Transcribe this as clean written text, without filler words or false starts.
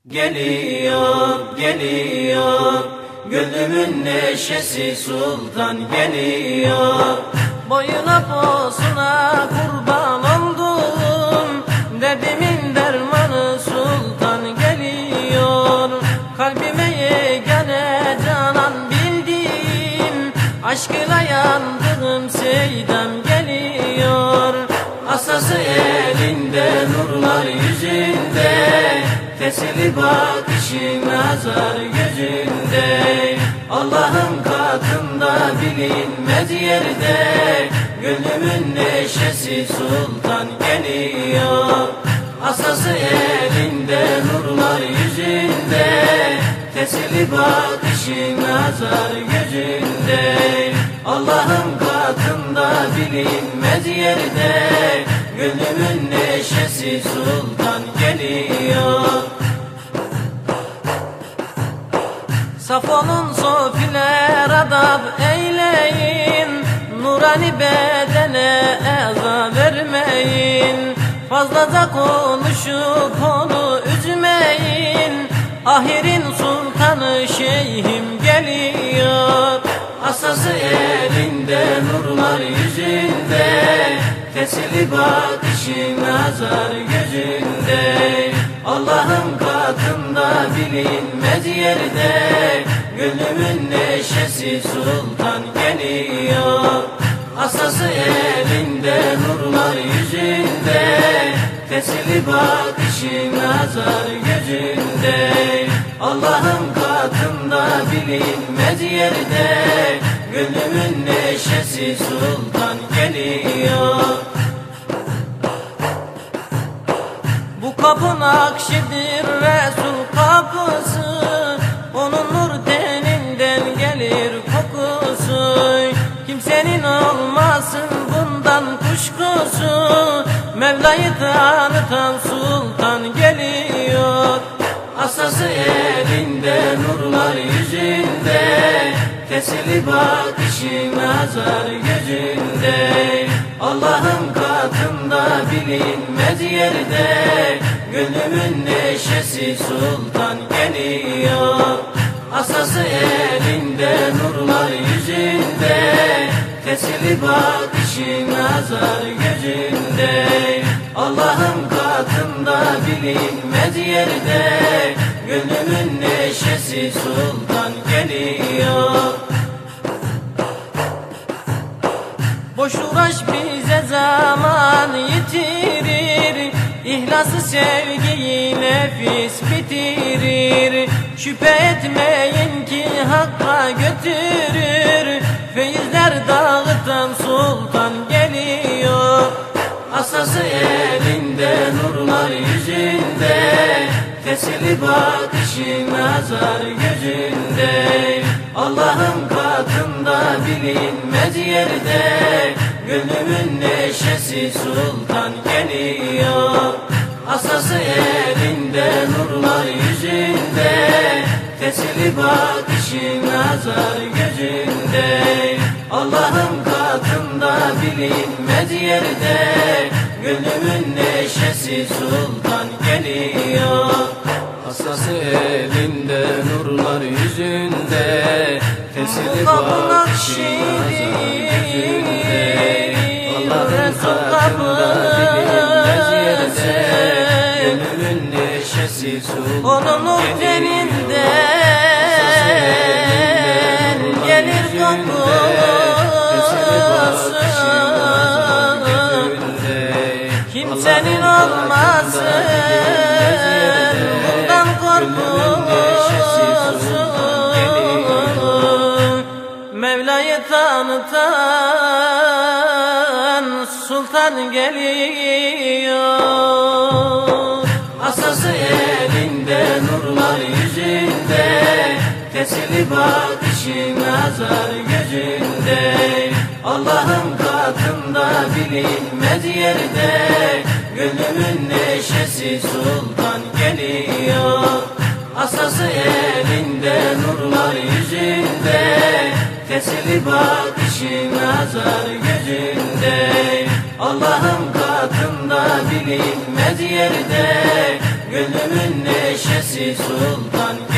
Geliyor, geliyor, gönlümün neşesi sultan geliyor. Boyuna posuna kurban oldum, derdimin dermanı sultan geliyor. Kalbime yegane canan bildim, aşkına yandığım seydam geliyor. Asası elinde, nurlar yüzünde, teselli bakışı nazar gözünde. Allah'ın katında bilinmez yerde, gönlümün neşesi sultan geliyor. Asası elinde, nurlar yüzünde, teselli bakışı nazar gözünde. Allah'ın katında bilinmez yerde, gönlümün neşesi sultan geliyor. Saf olun sofiler adab eyleyin, nurani bedene eza vermeyin. Fazlaca konuşup onu üzmeyin, ahirin sultanı şeyhim geliyor. Asası elinde, nurlar yüzünde, teselli bakışı nazar gözünde. Allah'ın katında bilinmez yerde, gönlümün neşesi sultan geliyor. Asası elinde, nurlar yüzünde, teselli bakışı nazar gözünde. Allah'ın katında bilinmez yerde, gönlümün neşesi sultan geliyor. Bu kapı Nakşi'dir Resul kapısı, onun nur teninden gelir kokusu. Kimsenin olmasın bundan kuşkusu, Mevla'yı tanıtan sultan geliyor. Asası elinde, nurlar yüzünde, teselli bakışı nazar gözünde. Allah'ın katında bilinmez yerde, gönlümün neşesi sultan geliyor. Asası elinde, nurlar yüzünde, teselli bakışı nazar gözünde. Allah'ın katında bilinmez yerde, gönlümün neşesi sultan geliyor. Boş uğraş bize zaman yitirir, İhlası sevgiyi nefis bitirir. Şüphe etmeyin ki Hakk'a götürür, feyizler dağıtan sultan geliyor. Asası elinde, nurlar yüzünde, teselli bakışı nazar gözünde. Allah'ın katında bilinmez yerde, gönlümün neşesi sultan geliyor. Asası elinde, nurlar yüzünde, teselli bakışı nazar gözünde. Allah'ın katında bilinmez yerde, gönlümün neşesi sultan geliyor. Asası elinde, nurlar yüzünde, teselli bakışı nazar gözünde. Allah'ın katında bilinmez yerde, gönlümün neşesi sultan onun nur teninden gelir kokusu. Kimsenin olmasın bundan korkusu, Mevla'yı tanıtan sultan geliyor. Asası elinde, nurlar yüzünde, teselli bakışı nazar gözünde. Allah'ın katında bilinmez yerde, gönlümün neşesi sultan geliyor. Asası elinde, nurlar yüzünde, teselli bakışı nazar gözünde. Allah'ın katında bilinmez yerde, Gönlümün neşesi sultan